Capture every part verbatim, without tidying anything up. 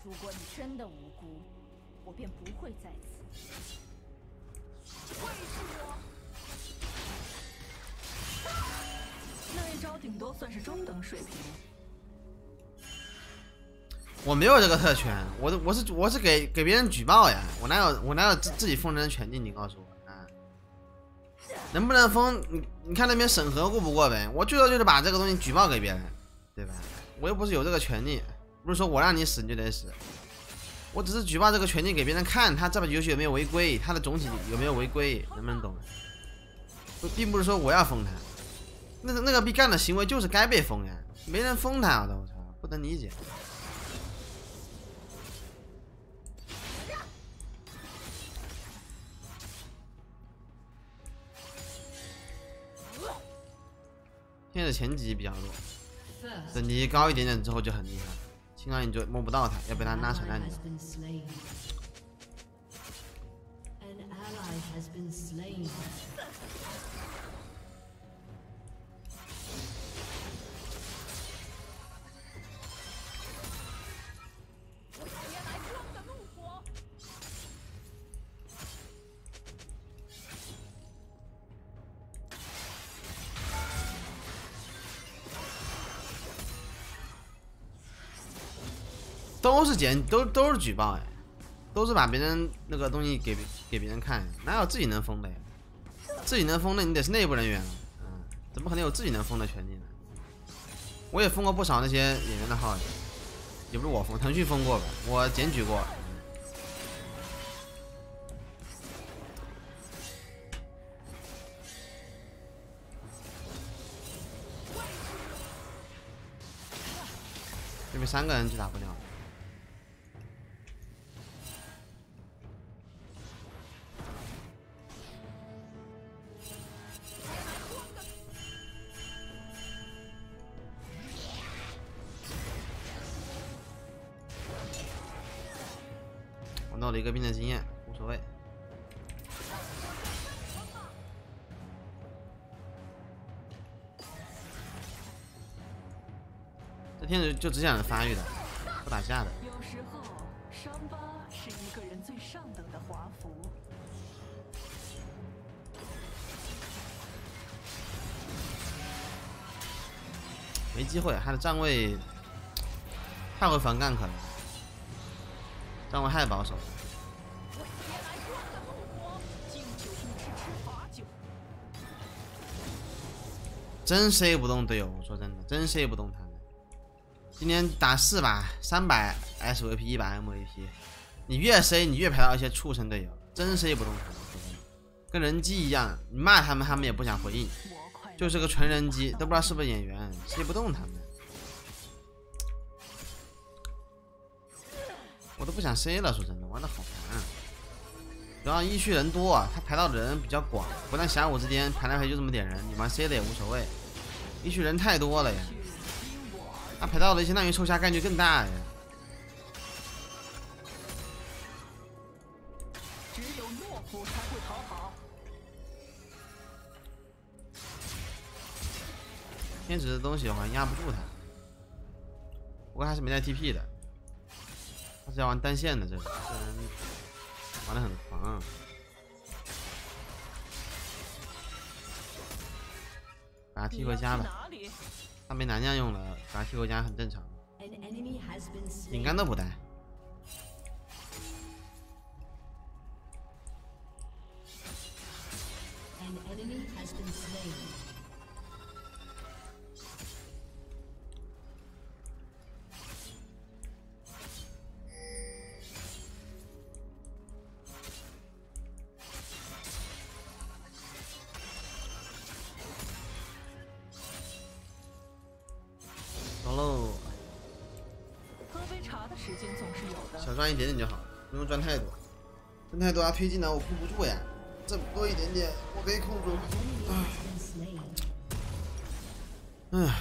如果你真的无辜，我便不会在此。会是我？那一招顶多算是中等水平。 我没有这个特权，我我是我是给给别人举报呀，我哪有我哪有自自己封人的权利？你告诉我啊，能不能封？你你看那边审核过不过呗？我最多就是把这个东西举报给别人，对吧？我又不是有这个权利，不是说我让你死你就得死，我只是举报这个权利给别人看，他这把游戏有没有违规，他的总体有没有违规，能不能懂？并不是说我要封他，那个那个被干的行为就是该被封呀，没人封他，我操，不能理解。现在前级比较弱，等级高一点点之后就很厉害，轻而易举摸不到他，要被他拉扯烂掉。都是检，都都是举报哎，都是把别人那个东西给给别人看，哪有自己能封的呀？自己能封的你得是内部人员了，嗯，怎么可能有自己能封的权利呢？我也封过不少那些演员的号，也不是我封，腾讯封过吧，我检举过。对面三个人就打不了。我弄了一个兵的经验，无所谓。这天使就只想着发育的，不打架的。 有时候，伤疤是一个人最上等的华服。 没机会，他的站位太会防 gank 了，站位太保守了。真 C 不动队友，我说真的，真 C 不动他们。今天打四把，三百 S V P， 一百 M V P， 你越 C 你越排到一些畜生队友，真 C 不动他们，跟人机一样，你骂他们他们也不想回应，就是个纯人机，都不知道是不是演员 ，C 不动他们。我都不想 C 了，说真的，玩的好烦啊。主要一区人多啊，他排到的人比较广，不但峡谷之间排来排去就这么点人，你玩 C 的也无所谓。一区人太多了呀，他排到的相当于抽下概率更大呀。 只有懦夫才会讨好。 天使的东西的话压不住他，不过还是没带 T P 的。他是要玩单线的，这个这人玩的很狂。把他踢回家吧，他没男将用了，把他踢回家很正常。饼干都不带。走喽！ 喝杯茶的时间总是有的。 小赚一点点就好了，不用赚太多。赚太多他推进来我控不住呀，这么多一点点我可以控住。唉。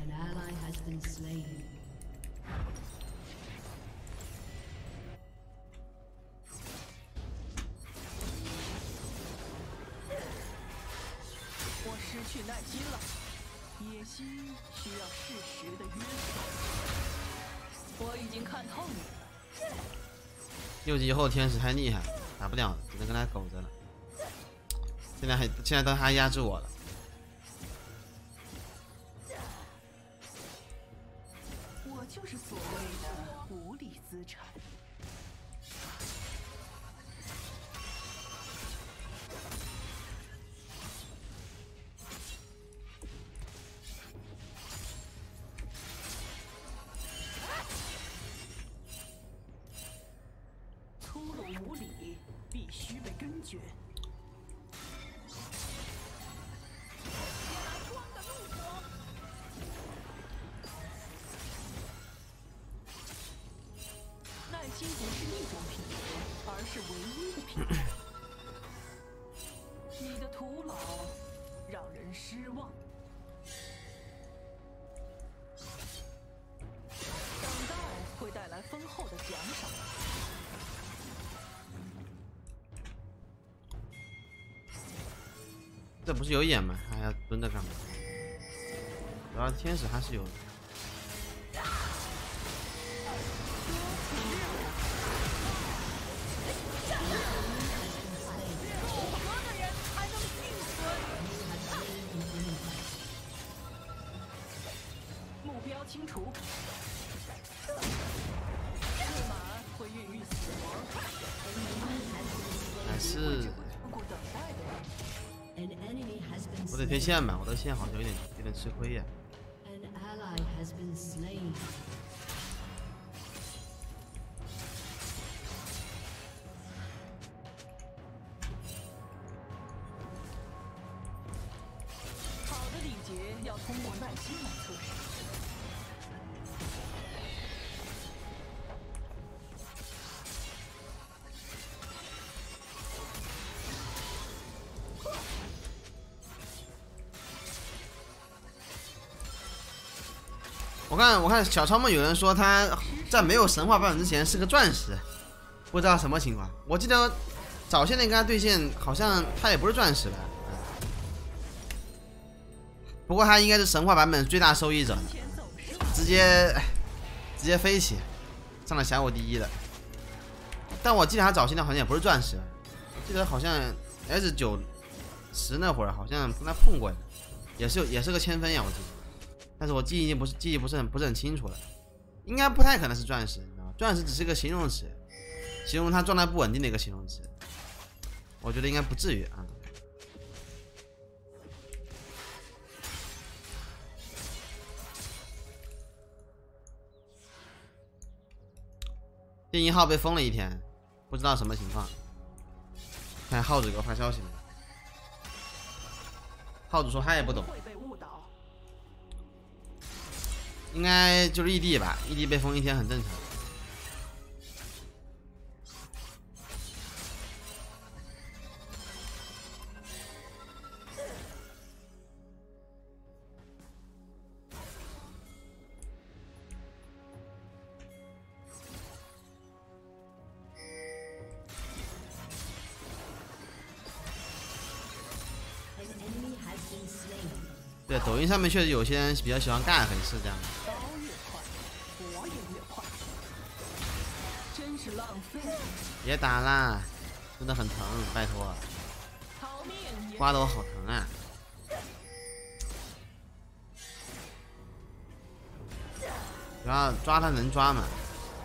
我失去耐心了。野心需要适时的约束。我已经看透你了， 六级以后天使太厉害了，打不了了，只能跟他苟着了。现在还现在都还压制我了。 我就是所谓的无理资产。粗鲁无礼，必须被根绝。耐心不是一种品德，而是唯一的品德。你的徒劳让人失望。等待会带来丰厚的奖赏。 这不是有眼吗？还要蹲着干嘛？主要天使还是有的。 目标清除。立马会孕育死亡。 还是不顾等待的人。 我得贴线吧，我的线好像有点有点吃亏呀。 好的礼节要通过耐心来测试。 我看我看小超梦有人说他在没有神话版本之前是个钻石，不知道什么情况。我记得早些年跟他对线，好像他也不是钻石吧。不过他应该是神话版本最大受益者，直接直接飞起，上了峡谷第一的。但我记得他早些年好像也不是钻石，记得好像 S 九十那会儿好像跟他碰过，也是也是个千分呀，我记得。但是我记忆已经不是记忆不是很不是很清楚了，应该不太可能是钻石，你知道吗？钻石只是个形容词，形容它状态不稳定的一个形容词，我觉得应该不至于啊。电音号被封了一天，不知道什么情况。看浩子给我发消息了，浩子说他也不懂。应该就是异地吧，异地被封一天很正常。对，抖音上面确实有些人比较喜欢尬粉是这样的。别打啦，真的很疼，拜托。刮得我好疼啊！主要抓他能抓吗？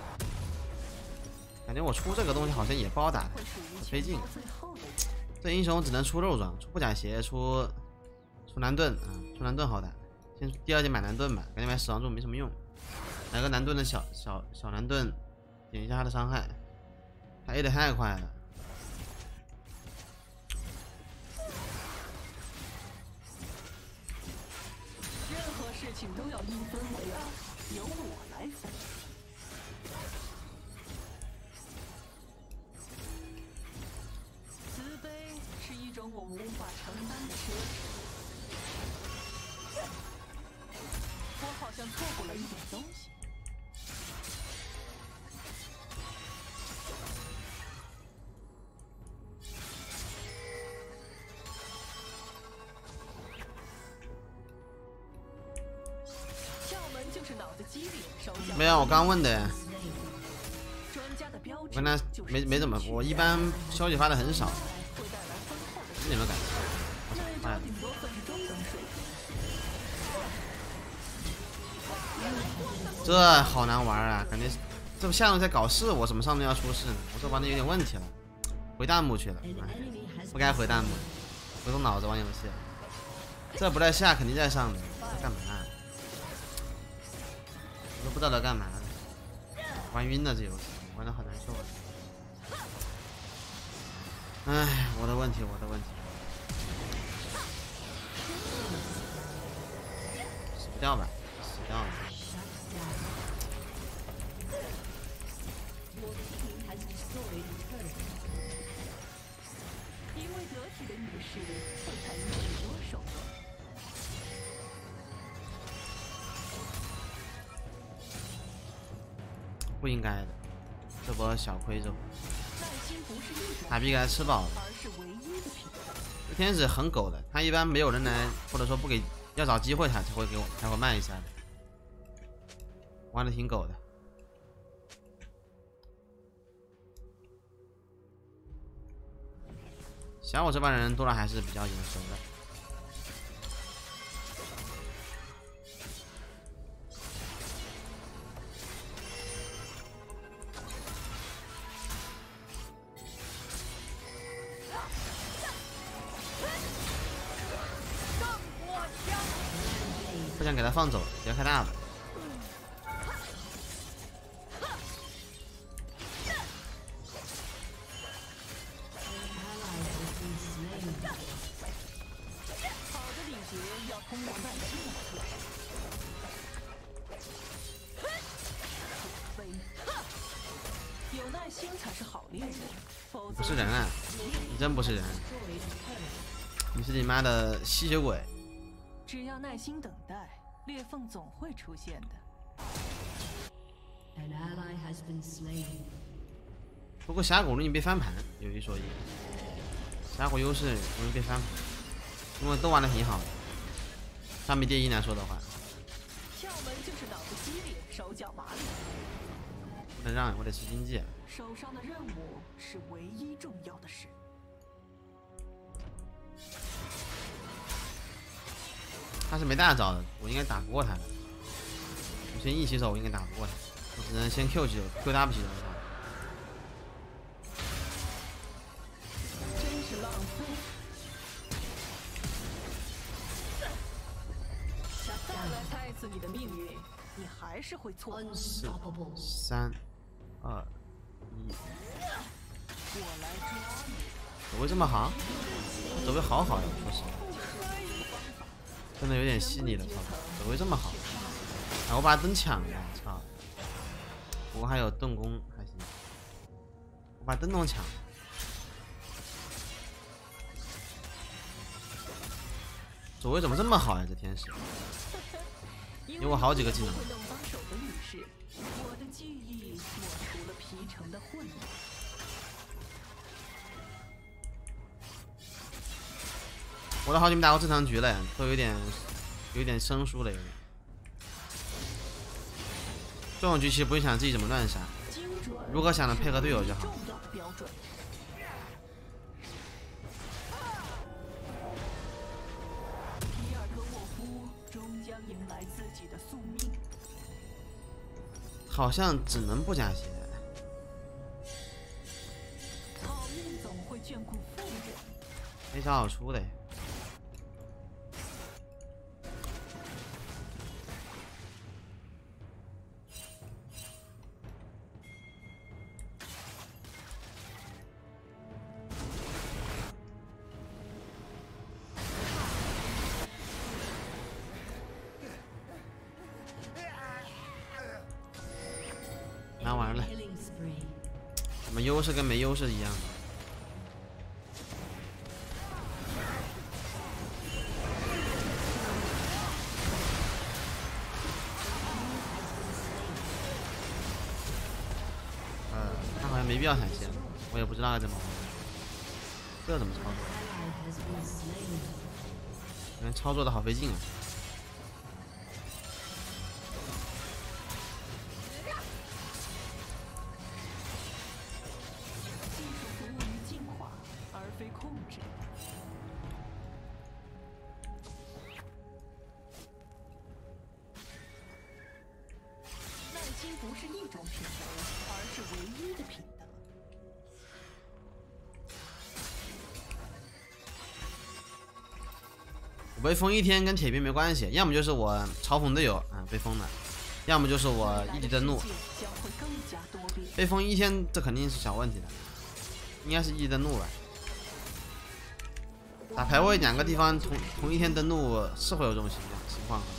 感觉我出这个东西好像也不好打，很费劲。这英雄只能出肉装，出布甲鞋，出出蓝盾啊，出蓝盾好打。先第二件买蓝盾吧，感觉买死亡柱没什么用。买个蓝盾的小小小蓝盾，点一下他的伤害。他 A 的太快了， 任何事情都要一分为二，由我来分。慈悲是一种我无法承担的奢侈。我好像错过了一点东西。 没有，我刚问的。 专我跟他没没怎么，我一般消息发的很少，你们感觉？我操，妈呀！这好难玩啊，感觉这不下路在搞事，我怎么上面要出事呢？我这玩的有点问题了，回弹幕去了，哎，不该回弹幕，回动脑子玩游戏。这不在下，肯定在上面，在干嘛？我都不知道在干嘛，玩晕了这游戏，玩的好难受啊！哎，我的问题，我的问题，死不掉吧？死掉了。 一位得体的女士会采用许多手段。 不应该的，这波小亏着。塔比给他吃饱了。这天使很狗的，他一般没有人来，或者说不给，要找机会他才会给我，才会慢一下的。玩的挺狗的。像我这帮人多少还是比较眼熟的。不想给他放走，别开大了。 有耐心才是好猎人，否则不是人啊！你真不是人，你是你妈的吸血鬼！ 只要耐心等待，裂缝总会出现的。 不过峡谷容易被翻盘，有一说一，峡谷优势容易被翻盘，因为都玩的挺好的。相比第一来说的话， 窍门就是脑子机灵，手脚麻利。 不能让，我得吃经济。 手上的任务是唯一重要的事。 他是没大招的，我应该打不过他的。我先一起走，我应该打不过他，我只能先 Q 几 Q W 几他。 真是浪费！再来猜一次你的命运，你还是会错。 四、三、二、一。 我来抓你。 走位这么好，走位好好呀，说实话。真的有点细腻了，操！走位这么好，哎，我把灯抢了，操！不过还有盾弓，还行。我把灯笼抢了，走位怎么这么好呀？这天使有我好几个技能。 我的记忆抹除了皮城的混乱。 我都好久没打过正常局了，都有点有点生疏了，有点。这种局其实不用想自己怎么乱杀，如何想着配合队友就好。 第二个沃夫终将迎来自己的宿命。 好像只能不加血。 好运总会眷顾富人。 没啥好出的。拿完了，怎么优势跟没优势一样的？呃，他好像没必要闪现，我也不知道该怎么玩。这怎么操作？感觉操作的好费劲啊！ 经不是一种品德，而是唯一的品德。 我被封一天跟铁兵没关系，要么就是我嘲讽队友啊、嗯、被封了，要么就是我一级登录。被封一天这肯定是小问题的，应该是一级登录吧。打排位两个地方同同一天登录是会有这种情况情况，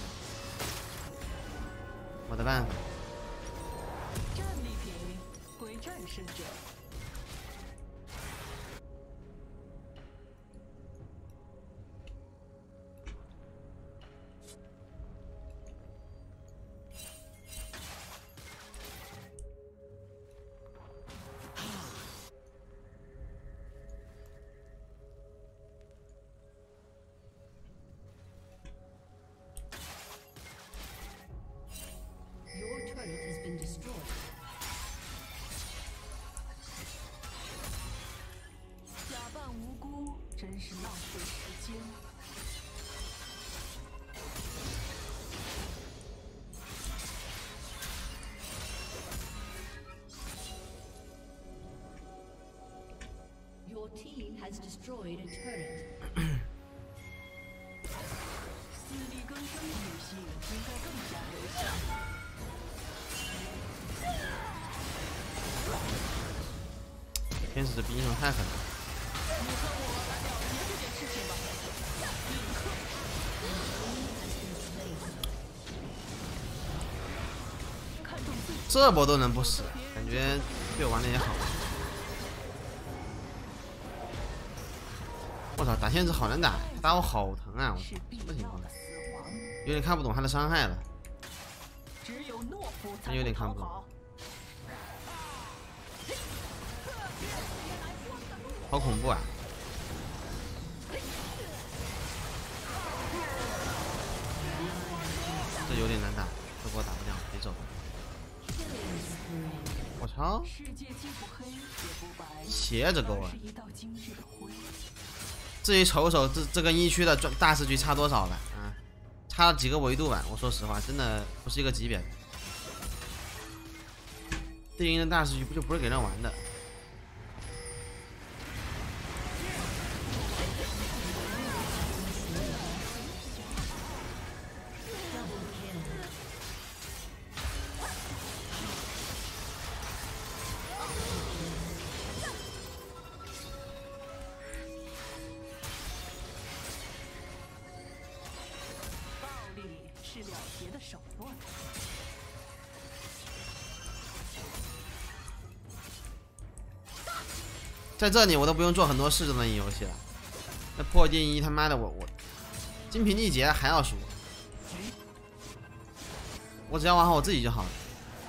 我的办法。 战利品归战胜者。真是浪费时间。Your team has destroyed a turret. 自力更生的女性应该更加流行。 天使这逼上太狠了。这波都能不死，感觉队友玩的也好。我操，打限制好难打，他打我好疼啊！我操，什么情况？有点看不懂他的伤害了，真有点看不懂。好恐怖啊！这有点难打，这波打不了，得走。我操！斜着勾啊！至于瞅瞅这这跟一区的大师局差多少了啊？差了几个维度吧？我说实话，真的不是一个级别的。对应的大师局不就不是给人玩的？ 是了结的手段。 在这里我都不用做很多事就能赢游戏了。那破剑一他妈的我我精疲力竭还要输，我只要玩好我自己就好了。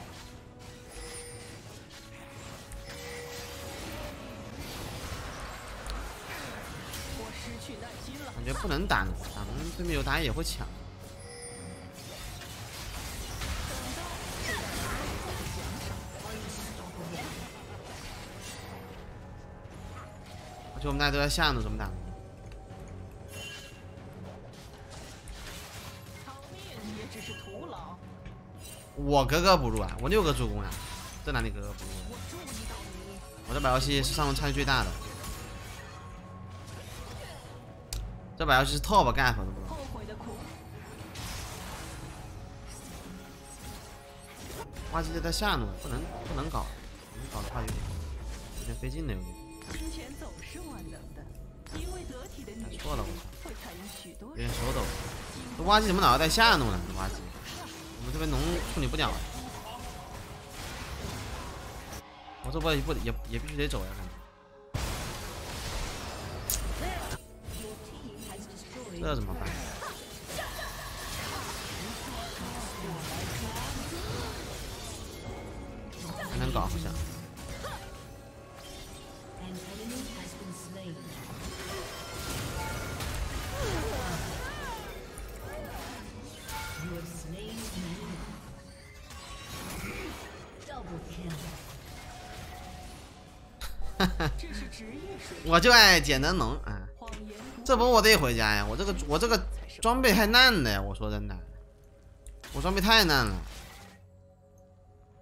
感觉不能打龙，打龙对面有打野会抢。而且我们大家都在下呢，怎么打？我格格不入啊！我六个助攻啊，这哪里格格不入？我这把游戏是上路差距最大的，这把游戏是 top gap 都不懂。挖机就在下路，不能不能搞，能搞的话有点有点费劲的有点。 金钱总是万能的，一位得体的女错了，我操，会采用许多。有点手抖。这挖机怎么老要在下路呢？这挖机，我们这边龙处理不了。我这波也不也也必须得走呀，感觉。这怎么办？还能搞好像。我就爱捡能农啊！这波我得回家呀！我这个我这个装备太烂了呀！我说真的，我装备太烂了。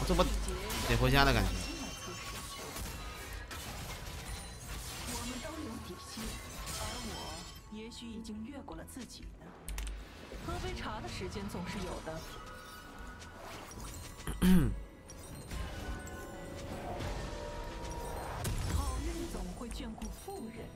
这不得回家的感觉。 我们都有底线，而我也许已经越过了自己呢。喝杯茶的时间总是有的。好运总会眷顾富人。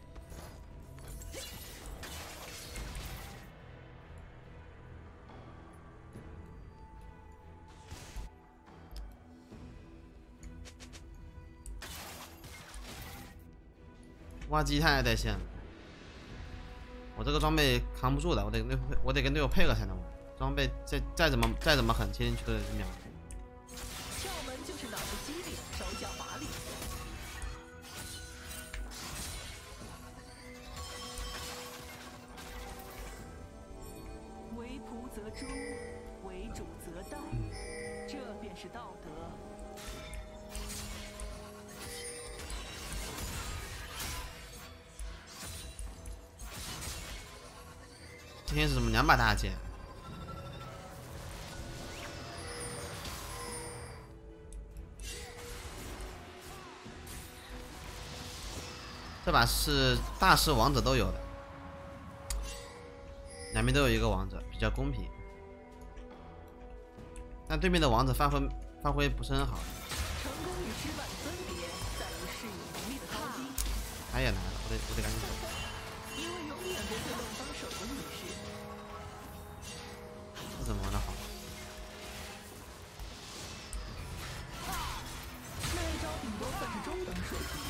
挖机太带线了，我这个装备扛不住的，我得跟我得跟队友配合才能玩。装备再再怎么再怎么狠，切进去都得秒。 窍门就是脑子机灵，手脚麻利。为仆则诛，为主则待，这便是道德。 今天是什么两把大剑？这把是大师王者都有的，两边都有一个王者，比较公平。但对面的王者发挥发挥不是很好。 成功与失败分别在于适应能力的高低。 他也来了，我得我得赶紧走。 因为永远不会乱帮手的女士。 这怎么玩的好？ 那一招顶多算是中等水平。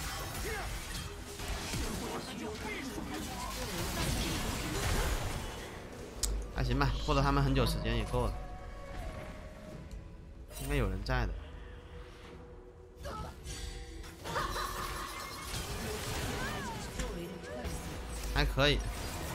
还行吧，拖了他们很久时间也够了。应该有人在的。还可以。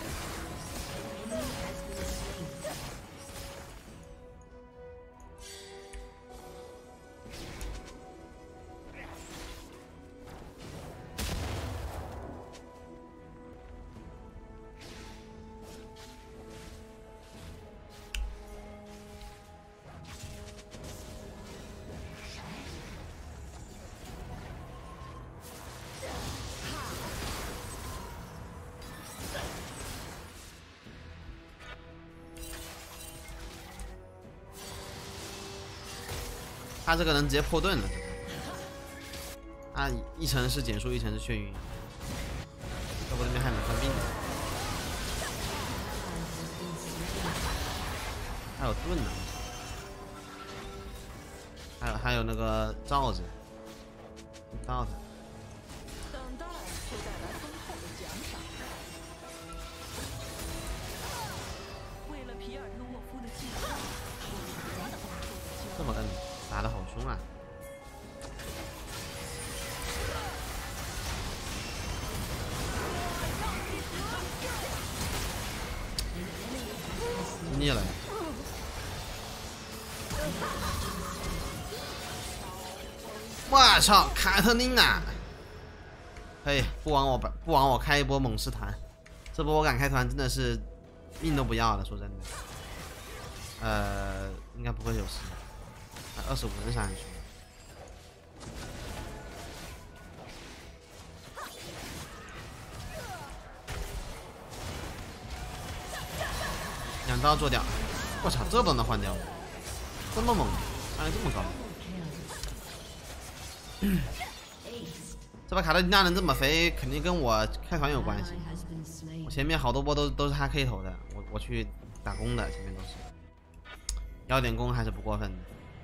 他这个能直接破盾了，他一层是减速，一层是眩晕。要不这边还能看病。还有盾呢，还有还有那个罩子，到他。 等待会带来丰厚的奖赏。为了皮尔诺沃夫的计划， 这么摁，打得好凶啊！腻了呀！我操，凯特琳娜！嘿，不枉我不枉我开一波猛士团，这波我敢开团真的是命都不要了，说真的。呃，应该不会有事，二十五人上去。两刀做掉，我操，这都能换掉，这么猛，按这么高。这把卡特琳娜能这么飞，肯定跟我开团有关系。我前面好多波都都是他 K 头的，我我去打工的，前面都是。要点攻还是不过分的。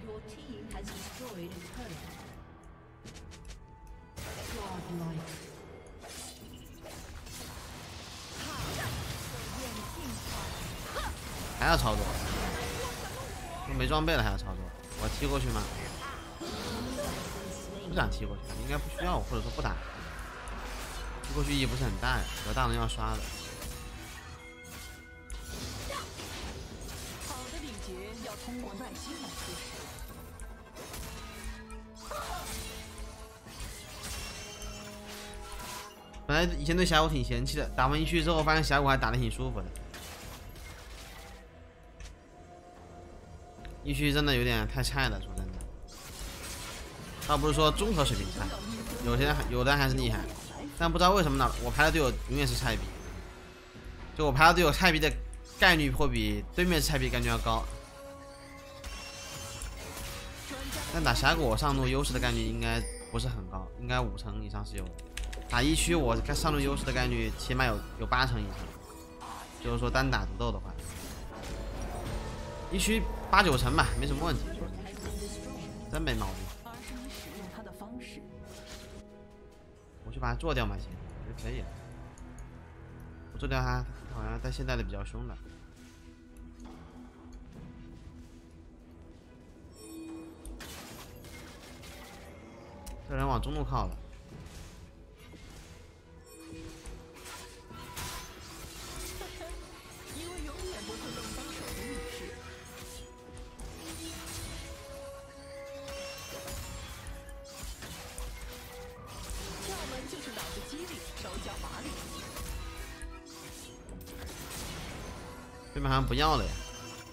还要操作，都没装备了还要操作，我踢过去吗？不想踢过去，应该不需要，或者说不打。踢过去意义不是很大呀，有大人要刷的。 好的礼节要通过耐心来支持。 本来以前对峡谷挺嫌弃的，打完一区之后发现峡谷还打得挺舒服的。一区真的有点太菜了，说真的。 倒不是说综合水平差，有些人有的人还是厉害，但不知道为什么呢？我排的队友永远是菜逼，就我排的队友菜逼的概率会比对面菜逼概率要高。但打峡谷我上路优势的概率应该不是很高，应该五成以上是有的。打一区我上路优势的概率起码有有八成以上，就是说单打独斗的话，一区八九成吧，没什么问题，真没毛病。 而是你使用它的方式。 我去把它做掉嘛，先，我觉得可以了。我做掉它，好像在现在的比较凶的。这人往中路靠了。 因为永远不会冷当手的女士。窍门就是脑子机灵，手脚麻利。 对面好像不要了呀。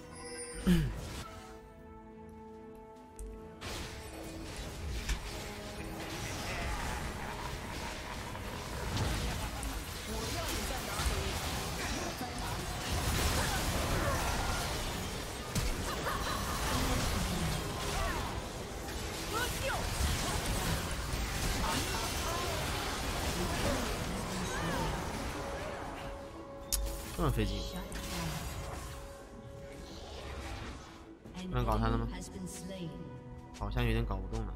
这么费劲，不能搞他了吗？好像有点搞不动了。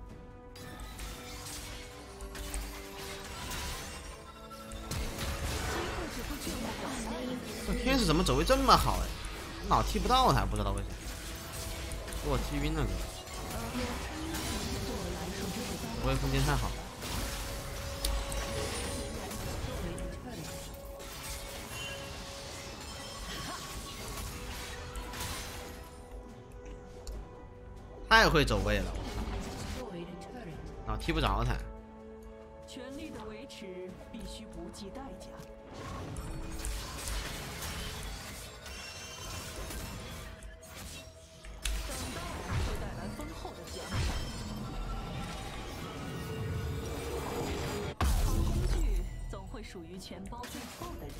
这天使怎么走位这么好哎？老踢不到他，不知道为什么，给我踢晕了哥。走位空间太好了。太会走位了，啊，踢不着他。 权力的维持必须不计代价。等待会带来丰厚的奖赏。好工具总会属于钱包最后的人。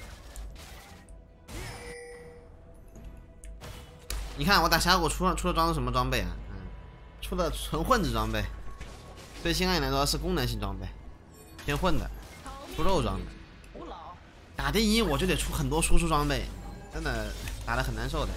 你看我打峡谷出了出了装是什么装备啊？嗯，出了纯混子装备，对星汉来说是功能性装备，偏混的，出肉装的。打第一我就得出很多输出装备，真的打得很难受的。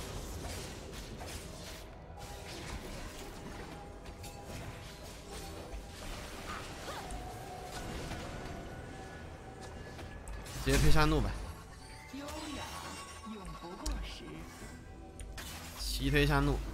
直接推山路吧。 优雅永不过时。 齐推山路。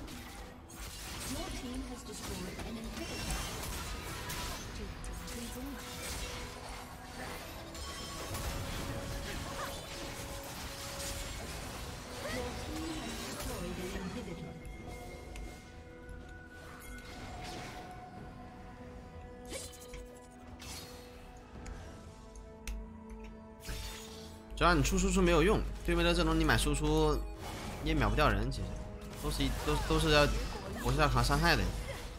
只要你出输出没有用，对面的阵容你买输出你也秒不掉人，其实都是一都都是要我是要扛伤害的。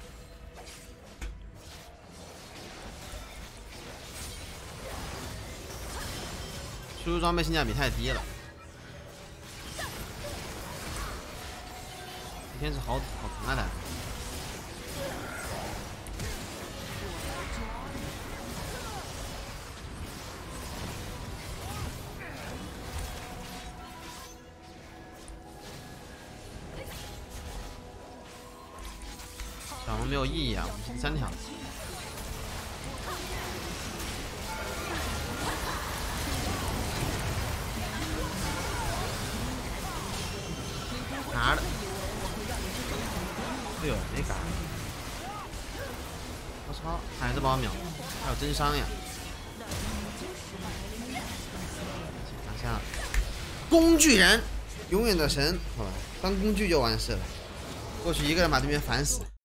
输出装备性价比太低了，天使好好疼啊他。小龙没有意义啊，我们是三条。拿了。哎呦，没赶。我操，还是把我秒了，还有真伤呀！拿下了。工具人，永远的神，好吧，当工具就完事了。过去一个人把对面烦死。